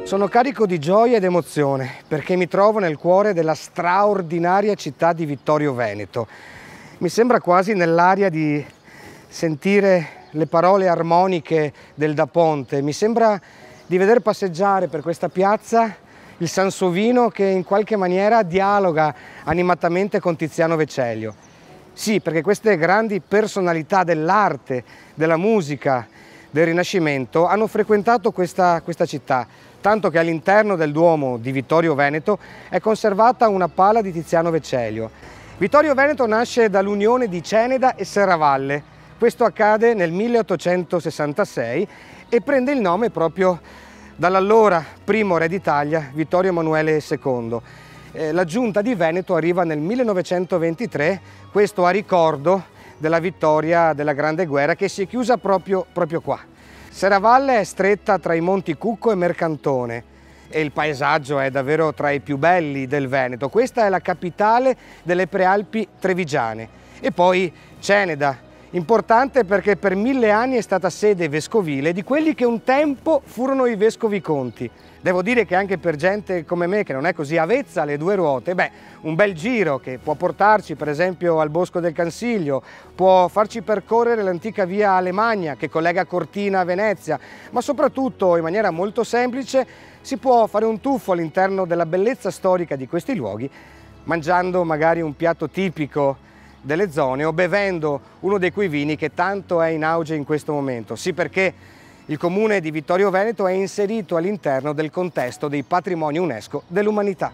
Sono carico di gioia ed emozione perché mi trovo nel cuore della straordinaria città di Vittorio Veneto. Mi sembra quasi nell'aria di sentire le parole armoniche del Da Ponte. Mi sembra di veder passeggiare per questa piazza il Sansovino che in qualche maniera dialoga animatamente con Tiziano Vecellio. Sì, perché queste grandi personalità dell'arte, della musica, del Rinascimento hanno frequentato questa città, tanto che all'interno del Duomo di Vittorio Veneto è conservata una pala di Tiziano Vecellio. Vittorio Veneto nasce dall'unione di Ceneda e Serravalle. Questo accade nel 1866 e prende il nome proprio dall'allora primo re d'Italia, Vittorio Emanuele II. La giunta di Veneto arriva nel 1923, questo a ricordo della vittoria della Grande Guerra che si è chiusa proprio qua. Serravalle è stretta tra i Monti Cucco e Mercantone e il paesaggio è davvero tra i più belli del Veneto. Questa è la capitale delle Prealpi trevigiane. E poi Ceneda, importante perché per 1000 anni è stata sede vescovile di quelli che un tempo furono i vescovi conti. Devo dire che anche per gente come me che non è così avvezza alle due ruote, un bel giro che può portarci per esempio al Bosco del Cansiglio, può farci percorrere l'antica via Alemagna che collega Cortina a Venezia, ma soprattutto in maniera molto semplice si può fare un tuffo all'interno della bellezza storica di questi luoghi, mangiando magari un piatto tipico delle zone o bevendo uno dei quei vini che tanto è in auge in questo momento. Sì, perché il comune di Vittorio Veneto è inserito all'interno del contesto dei patrimoni UNESCO dell'umanità.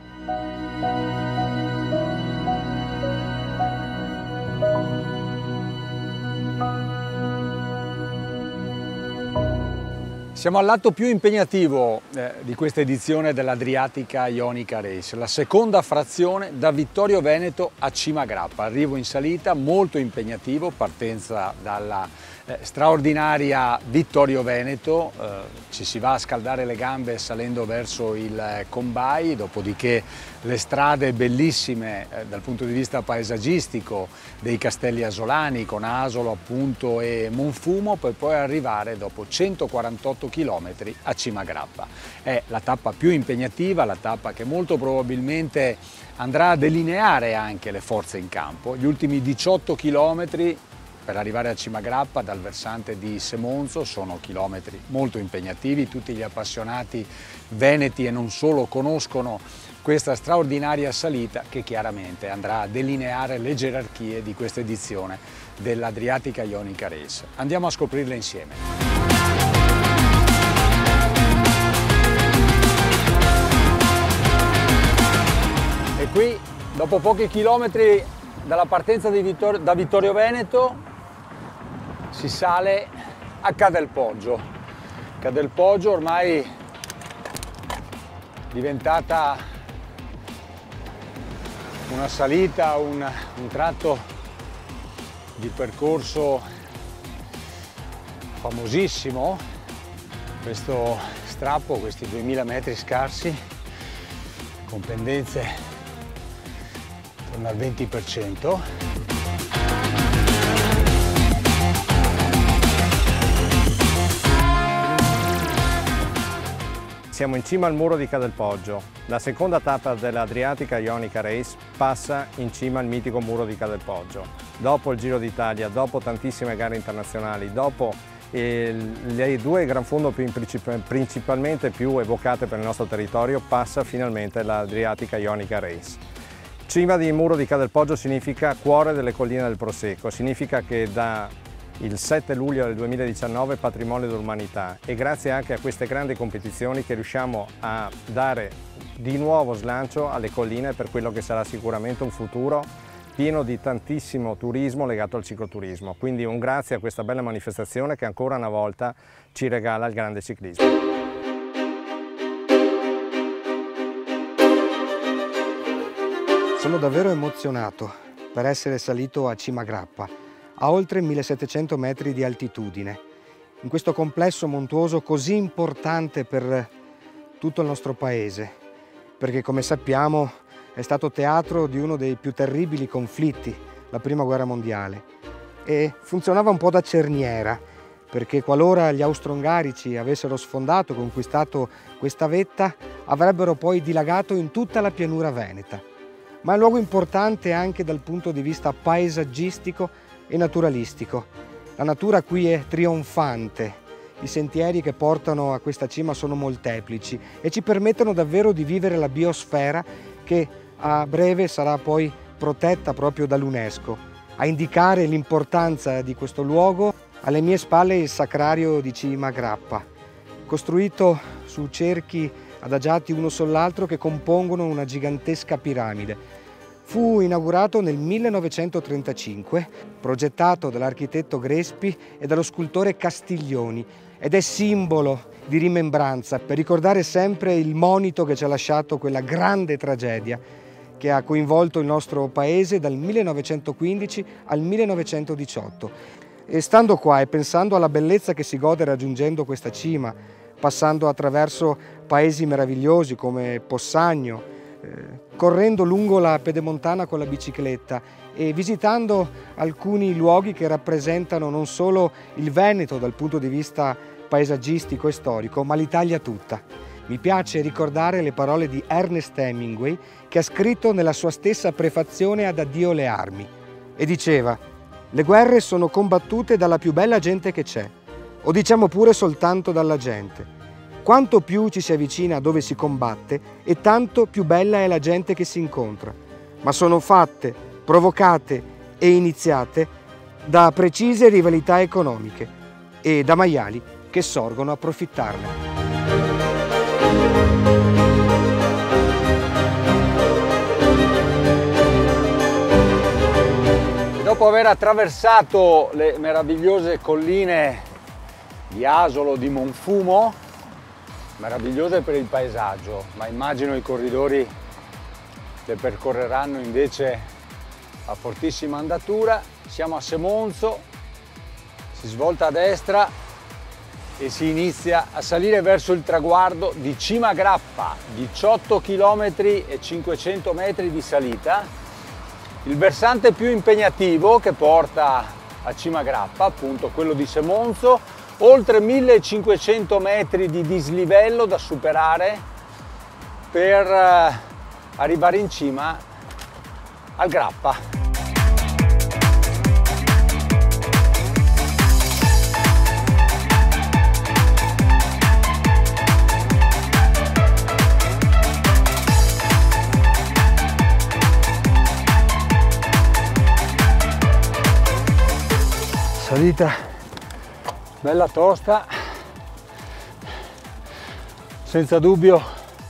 Siamo all'atto più impegnativo di questa edizione dell'Adriatica Ionica Race, la seconda frazione da Vittorio Veneto a Cima Grappa. Arrivo in salita, molto impegnativo, partenza dalla straordinaria Vittorio Veneto, ci si va a scaldare le gambe salendo verso il Combai, dopodiché le strade bellissime dal punto di vista paesaggistico dei Castelli Asolani con Asolo appunto e Monfumo, per poi arrivare dopo 148 km a Cima Grappa. È la tappa più impegnativa, la tappa che molto probabilmente andrà a delineare anche le forze in campo. Gli ultimi 18 km per arrivare a Cima Grappa dal versante di Semonzo sono chilometri molto impegnativi, tutti gli appassionati veneti e non solo conoscono questa straordinaria salita che chiaramente andrà a delineare le gerarchie di questa edizione dell'Adriatica Ionica Race. Andiamo a scoprirle insieme. E qui, dopo pochi chilometri dalla partenza da Vittorio Veneto, si sale a Cadelpoggio. Cadelpoggio ormai diventata una salita, un tratto di percorso famosissimo, questo strappo, questi 2000 metri scarsi, con pendenze attorno al 20%. Siamo in cima al muro di Cadelpoggio. La seconda tappa dell'Adriatica Ionica Race passa in cima al mitico muro di Cadelpoggio. Dopo il Giro d'Italia, dopo tantissime gare internazionali, dopo le due gran fondo principalmente più evocate per il nostro territorio, passa finalmente l'Adriatica Ionica Race. Cima di muro di Cadelpoggio significa cuore delle colline del Prosecco, significa che da il 7 luglio del 2019 è patrimonio dell'umanità e grazie anche a queste grandi competizioni che riusciamo a dare di nuovo slancio alle colline per quello che sarà sicuramente un futuro pieno di tantissimo turismo legato al cicloturismo. Quindi un grazie a questa bella manifestazione che ancora una volta ci regala il grande ciclismo. Sono davvero emozionato per essere salito a Cima Grappa, a oltre 1700 metri di altitudine, in questo complesso montuoso così importante per tutto il nostro paese, perché come sappiamo è stato teatro di uno dei più terribili conflitti, la Prima Guerra Mondiale, e funzionava un po' da cerniera perché qualora gli austro-ungarici avessero sfondato e conquistato questa vetta, avrebbero poi dilagato in tutta la pianura veneta. Ma è un luogo importante anche dal punto di vista paesaggistico e naturalistico. La natura qui è trionfante, i sentieri che portano a questa cima sono molteplici e ci permettono davvero di vivere la biosfera che a breve sarà poi protetta proprio dall'UNESCO. A indicare l'importanza di questo luogo, alle mie spalle il sacrario di Cima Grappa, costruito su cerchi adagiati uno sull'altro che compongono una gigantesca piramide. Fu inaugurato nel 1935, progettato dall'architetto Grespi e dallo scultore Castiglioni, ed è simbolo di rimembranza per ricordare sempre il monito che ci ha lasciato quella grande tragedia che ha coinvolto il nostro paese dal 1915 al 1918. E stando qua e pensando alla bellezza che si gode raggiungendo questa cima, passando attraverso paesi meravigliosi come Possagno, correndo lungo la pedemontana con la bicicletta e visitando alcuni luoghi che rappresentano non solo il Veneto dal punto di vista paesaggistico e storico, ma l'Italia tutta. Mi piace ricordare le parole di Ernest Hemingway, che ha scritto nella sua stessa prefazione ad Addio le armi, e diceva: «Le guerre sono combattute dalla più bella gente che c'è, o diciamo pure soltanto dalla gente. Quanto più ci si avvicina a dove si combatte, e tanto più bella è la gente che si incontra. Ma sono fatte, provocate e iniziate da precise rivalità economiche e da maiali che sorgono a profittarne». Dopo aver attraversato le meravigliose colline di Asolo, di Monfumo, meravigliose per il paesaggio, ma immagino i corridori che percorreranno invece a fortissima andatura, siamo a Semonzo, si svolta a destra e si inizia a salire verso il traguardo di Cima Grappa, 18 km e 500 metri di salita, il versante più impegnativo che porta a Cima Grappa, appunto quello di Semonzo, oltre 1500 metri di dislivello da superare per arrivare in cima al Grappa. Salita bella tosta, senza dubbio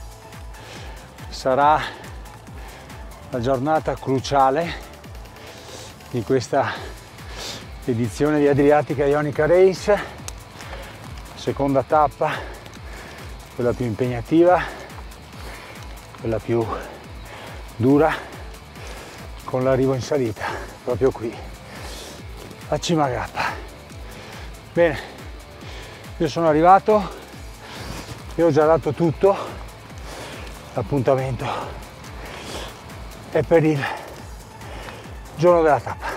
sarà la giornata cruciale di questa edizione di Adriatica Ionica Race, seconda tappa, quella più impegnativa, quella più dura, con l'arrivo in salita proprio qui a Cima Grappa. Bene, io sono arrivato e ho già dato tutto, l'appuntamento è per il giorno della tappa.